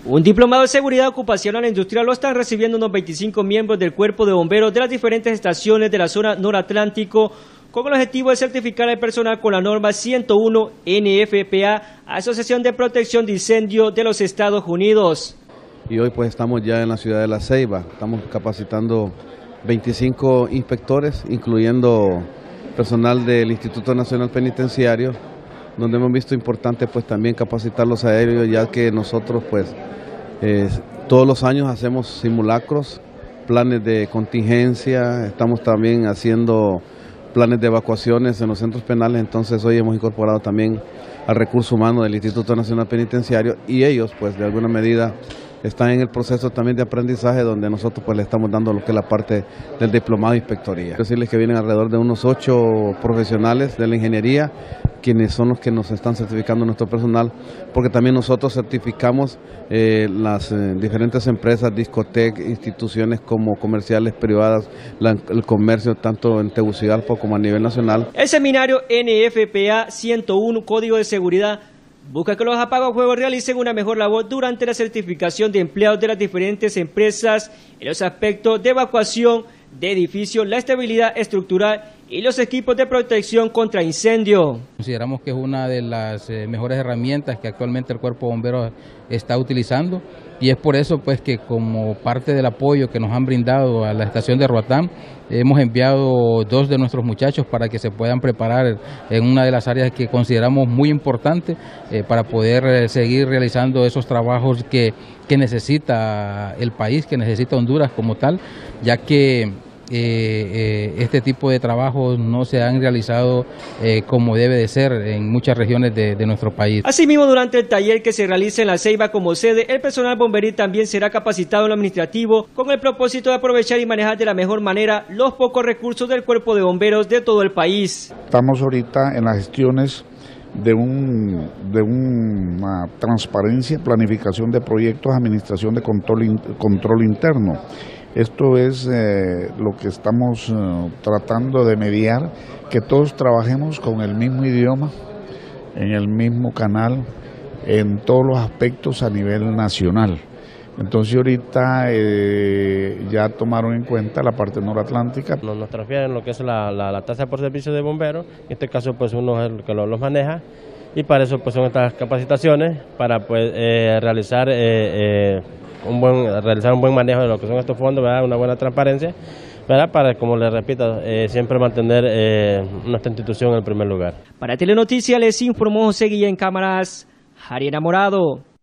Un diplomado de seguridad ocupacional e industrial lo están recibiendo unos 25 miembros del Cuerpo de Bomberos de las diferentes estaciones de la zona noratlántico con el objetivo de certificar al personal con la norma 101 NFPA, Asociación de Protección de Incendio de los Estados Unidos. Y hoy pues estamos ya en la ciudad de La Ceiba, estamos capacitando 25 inspectores, incluyendo personal del Instituto Nacional Penitenciario, donde hemos visto importante pues también capacitarlos a ellos, ya que nosotros pues todos los años hacemos simulacros, planes de contingencia, estamos también haciendo planes de evacuaciones en los centros penales. Entonces hoy hemos incorporado también al recurso humano del Instituto Nacional Penitenciario y ellos pues de alguna medida están en el proceso también de aprendizaje, donde nosotros pues le estamos dando lo que es la parte del diplomado de inspectoría. Quiero decirles que vienen alrededor de unos 8 profesionales de la ingeniería, quienes son los que nos están certificando nuestro personal, porque también nosotros certificamos las diferentes empresas, discotecas, instituciones como comerciales, privadas, el comercio tanto en Tegucigalpa como a nivel nacional. El seminario NFPA 101, Código de Seguridad, busca que los apagafuegos realicen una mejor labor durante la certificación de empleados de las diferentes empresas en los aspectos de evacuación de edificios, la estabilidad estructural y los equipos de protección contra incendio. Consideramos que es una de las mejores herramientas que actualmente el Cuerpo de Bomberos está utilizando, y es por eso pues que como parte del apoyo que nos han brindado a la estación de Roatán, hemos enviado 2 de nuestros muchachos para que se puedan preparar en una de las áreas que consideramos muy importante para poder seguir realizando esos trabajos que necesita el país, que necesita Honduras como tal, ya que este tipo de trabajos no se han realizado como debe de ser en muchas regiones de nuestro país. Asimismo, durante el taller que se realiza en La Ceiba como sede, el personal bomberil también será capacitado en lo administrativo con el propósito de aprovechar y manejar de la mejor manera los pocos recursos del Cuerpo de Bomberos de todo el país. Estamos ahorita en las gestiones de una transparencia, planificación de proyectos, administración de control interno. Esto es lo que estamos tratando de mediar, que todos trabajemos con el mismo idioma, en el mismo canal, en todos los aspectos a nivel nacional. Entonces ahorita ya tomaron en cuenta la parte noratlántica. Nos transfieren lo que es la tasa por servicio de bomberos, en este caso pues uno es el que los maneja, y para eso pues son estas capacitaciones para pues realizar un buen manejo de lo que son estos fondos, ¿verdad? Una buena transparencia, ¿verdad? Para, como les repito, siempre mantener nuestra institución en el primer lugar. Para Telenoticias les informó José Guillén Cámaras, Jari Enamorado.